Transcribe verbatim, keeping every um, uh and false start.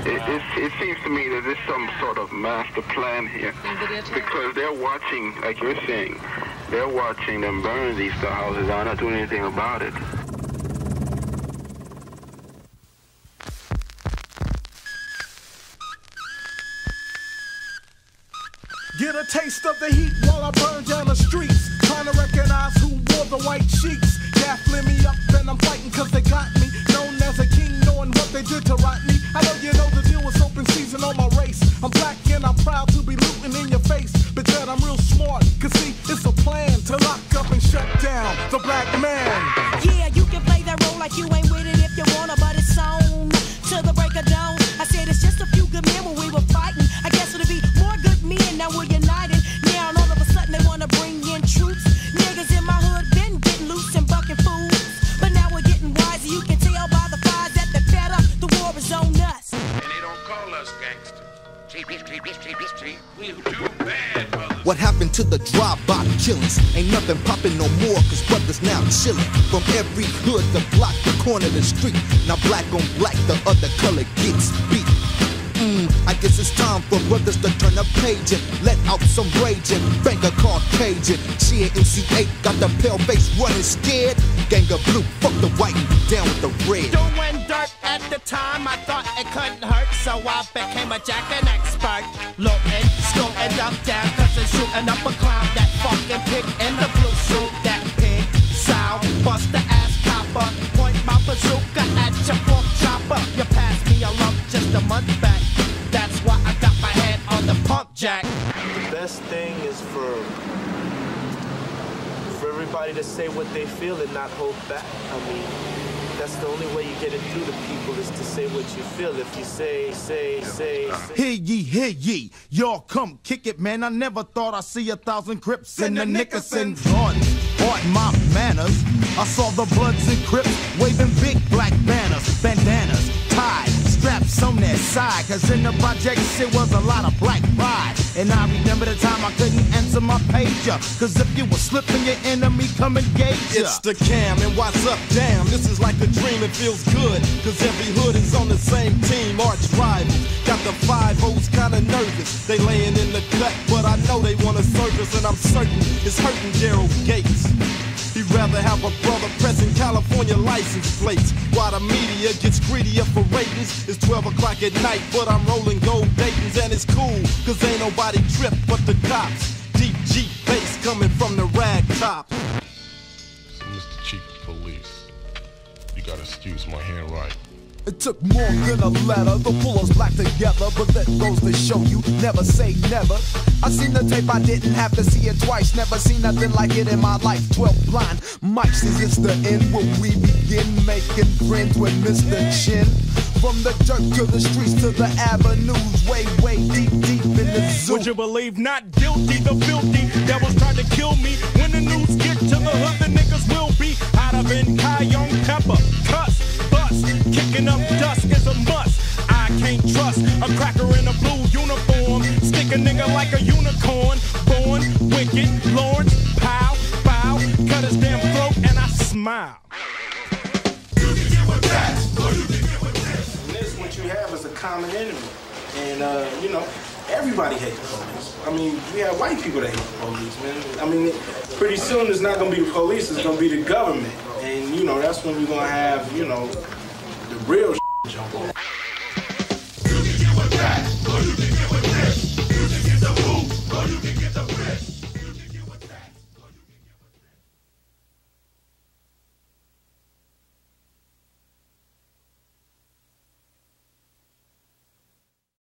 It, it, it seems to me that there's some sort of master plan here, because they're watching, like you're saying, they're watching them burn these houses. They're not doing anything about it. Get a taste of the heat while I burn down the streets. Trying to recognize who wore the white sheets. Gaffling me up and I'm fighting cause they got me. Known as a king, knowing what they did to rot me. I know you know the deal was open season on my race. I'm black and I'm proud to be looting in your face. But yet I'm real smart, cause see, it's a plan to lock up and shut down the black man. Yeah, you can play that role like you ain't with it if you wanna, but it's on to the break of dawn. I said it's just a few good men when we were fighting. I guess it'll be more good men, now we're united. Now all of a sudden they wanna bring in troops. Niggas in my hood been getting loose and bucking fools. But now we're getting wiser, you can tell by the fires that they're fed up. The war is on us. And they don't call us gangsters. We do bad, brothers. What happened to the drive-by killings? Ain't nothing popping no more, cause brothers now chillin'. From every hood, the block, the corner, the street. Now black on black, the other color gets beat. Mm, I guess it's time for brothers to turn a page and let out some rage and bang a Caucasian. She and M C eight got the pale face running scared. Gang of blue, fuck the white and down with the red. Doing dirt at the time, I thought it couldn't hurt, so I became a jacking expert. Looting, scooting up down, cause it's shooting up a clown. That fucking pig in the blue suit, that pig sound, bust the ass copper, point my bazooka at your pork chopper. You passed me a lump just a month back. That's why I got my hand on the pump jack. The best thing is for for everybody to say what they feel and not hold back. I mean, that's the only way you get it through to people is to say what you feel. If you say, say, say, say. Hear ye, hear ye, y'all come kick it, man. I never thought I'd see a thousand Crips in the Nickerson Jordans. Pardon my manners. I saw the Bloods and Crips waving big black banners, bandanas, tied, straps on their side. Cause in the projects it was a lot of black pride. And I remember the time I couldn't answer my pager. Cause if you were slipping, your enemy come engage ya. It's the Cam and what's up, damn. This is like a dream, it feels good. Cause every hood is on the same team, arch rivals. Got the five O's kinda nervous. They laying in the cut, but I know they want a service. And I'm certain it's hurting Gerald Gates. He'd rather have a brother pressing California license plates while the media gets greedier for ratings. It's twelve o'clock at night, but I'm rolling gold Daytons. And it's cool, cause ain't nobody tripped but the cops. Deep G bass coming from the rag top. So Mister Chief of Police, you gotta excuse my handwriting. It took more than a letter to pull us back together, but that goes to show you, never say never. I seen the tape, I didn't have to see it twice. Never seen nothing like it in my life. Twelve blind mics, is this the end when we begin making friends with Mister Chin? From the dirt to the streets to the avenues, way, way deep, deep in the zoo. Would you believe not guilty, the filthy devils tried to kill me. When the news get to the hood, the niggas will be out of in cayenne pepper, cuss, bust, kicking up dust is a must. I can't trust a cracker in a blue uniform. Stick a nigga like a unicorn. Born wicked, Lawrence, pow, bow, cut his damn throat and I smile. You can get with that, or you can get with this. And this, what you have is a common enemy. And, uh, you know, everybody hates the police. I mean, we have white people that hate the police, man. I mean, pretty soon it's not going to be the police, it's going to be the government. And, you know, that's when we're going to have, you know, the real